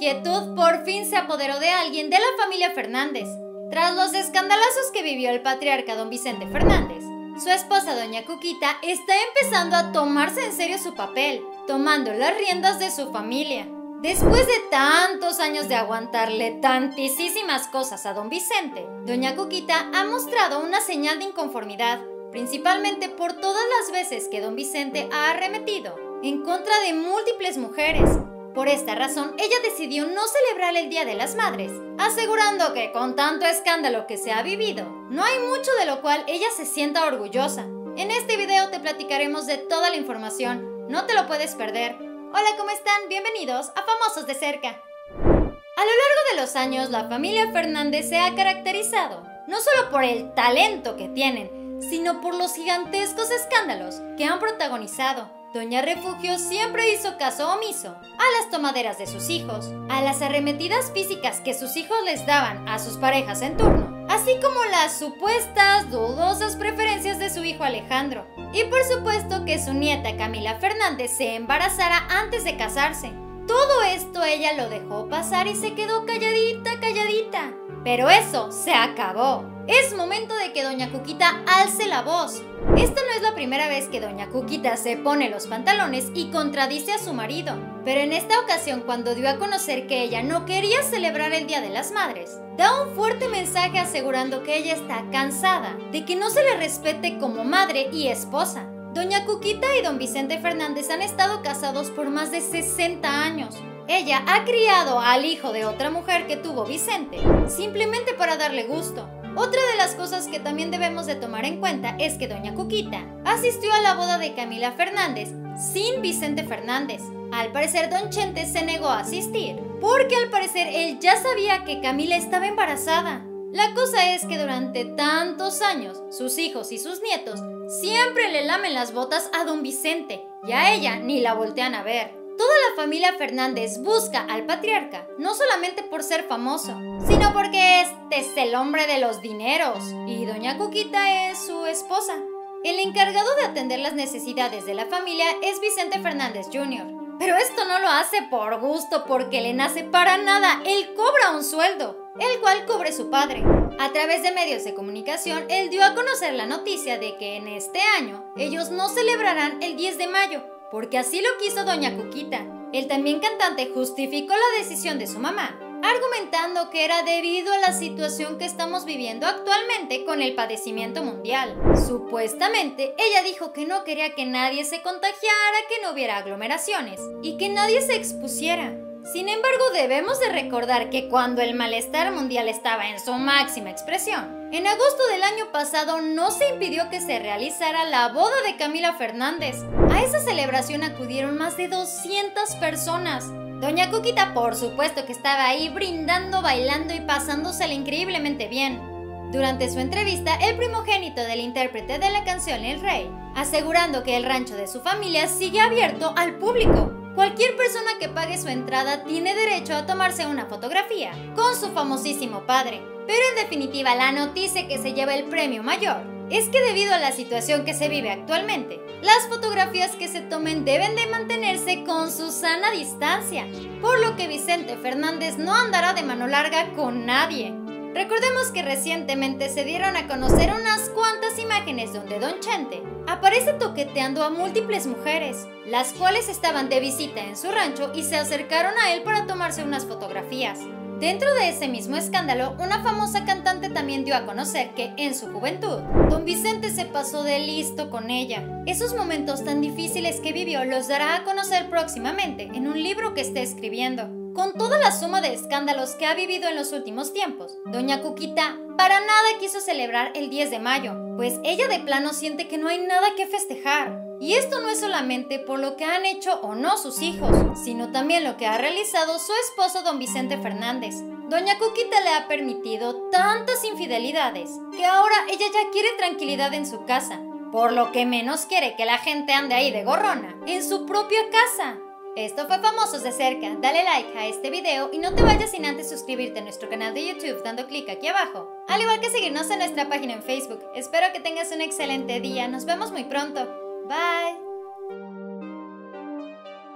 inquietud por fin se apoderó de alguien de la familia Fernández. Tras los escandalazos que vivió el patriarca don Vicente Fernández, su esposa doña Cuquita está empezando a tomarse en serio su papel, tomando las riendas de su familia. Después de tantos años de aguantarle tantísimas cosas a don Vicente, doña Cuquita ha mostrado una señal de inconformidad, principalmente por todas las veces que don Vicente ha arremetido en contra de múltiples mujeres. Por esta razón, ella decidió no celebrar el Día de las Madres, asegurando que con tanto escándalo que se ha vivido, no hay mucho de lo cual ella se sienta orgullosa. En este video te platicaremos de toda la información, no te lo puedes perder. Hola, ¿cómo están? Bienvenidos a Famosos de Cerca. A lo largo de los años, la familia Fernández se ha caracterizado no solo por el talento que tienen, sino por los gigantescos escándalos que han protagonizado. Doña Refugio siempre hizo caso omiso a las tomaderas de sus hijos, a las arremetidas físicas que sus hijos les daban a sus parejas en turno, así como las supuestas dudosas preferencias de su hijo Alejandro, y por supuesto que su nieta Camila Fernández se embarazara antes de casarse. Todo esto ella lo dejó pasar y se quedó calladita. Pero eso se acabó. Es momento de que doña Cuquita alce la voz. Esta no es la primera vez que doña Cuquita se pone los pantalones y contradice a su marido, pero en esta ocasión, cuando dio a conocer que ella no quería celebrar el Día de las Madres, da un fuerte mensaje asegurando que ella está cansada de que no se le respete como madre y esposa. Doña Cuquita y don Vicente Fernández han estado casados por más de 60 años. Ella ha criado al hijo de otra mujer que tuvo Vicente, simplemente para darle gusto. Otra de las cosas que también debemos de tomar en cuenta es que doña Cuquita asistió a la boda de Camila Fernández sin Vicente Fernández. Al parecer don Chente se negó a asistir, porque al parecer él ya sabía que Camila estaba embarazada. La cosa es que durante tantos años, sus hijos y sus nietos siempre le lamen las botas a don Vicente, y a ella ni la voltean a ver. Toda la familia Fernández busca al patriarca, no solamente por ser famoso, sino porque este es el hombre de los dineros, y doña Cuquita es su esposa. El encargado de atender las necesidades de la familia es Vicente Fernández Jr., pero esto no lo hace por gusto, porque le nace para nada. Él cobra un sueldo, el cual cubre su padre. A través de medios de comunicación, él dio a conocer la noticia de que en este año ellos no celebrarán el 10 de mayo, porque así lo quiso doña Cuquita. El también cantante justificó la decisión de su mamá, argumentando que era debido a la situación que estamos viviendo actualmente con el padecimiento mundial. Supuestamente, ella dijo que no quería que nadie se contagiara, que no hubiera aglomeraciones y que nadie se expusiera. Sin embargo, debemos de recordar que cuando el malestar mundial estaba en su máxima expresión, en agosto del año pasado no se impidió que se realizara la boda de Camila Fernández. A esa celebración acudieron más de 200 personas. Doña Cuquita, por supuesto que estaba ahí brindando, bailando y pasándosela increíblemente bien. Durante su entrevista, el primogénito del intérprete de la canción El Rey, asegurando que el rancho de su familia sigue abierto al público. Cualquier persona que pague su entrada tiene derecho a tomarse una fotografía con su famosísimo padre. Pero en definitiva, la noticia que se lleva el premio mayor es que debido a la situación que se vive actualmente, las fotografías que se tomen deben de mantenerse con su sana distancia, por lo que Vicente Fernández no andará de mano larga con nadie. Recordemos que recientemente se dieron a conocer unas cuantas imágenes donde don Chente aparece toqueteando a múltiples mujeres, las cuales estaban de visita en su rancho y se acercaron a él para tomarse unas fotografías. Dentro de ese mismo escándalo, una famosa cantante también dio a conocer que, en su juventud, don Vicente se pasó de listo con ella. Esos momentos tan difíciles que vivió los dará a conocer próximamente en un libro que está escribiendo. Con toda la suma de escándalos que ha vivido en los últimos tiempos, doña Cuquita para nada quiso celebrar el 10 de mayo, pues ella de plano siente que no hay nada que festejar. Y esto no es solamente por lo que han hecho o no sus hijos, sino también lo que ha realizado su esposo don Vicente Fernández. Doña Cuquita le ha permitido tantas infidelidades que ahora ella ya quiere tranquilidad en su casa, por lo que menos quiere que la gente ande ahí de gorrona en su propia casa. Esto fue Famosos de Cerca. Dale like a este video y no te vayas sin antes suscribirte a nuestro canal de YouTube dando clic aquí abajo, al igual que seguirnos en nuestra página en Facebook. Espero que tengas un excelente día. Nos vemos muy pronto. Bye.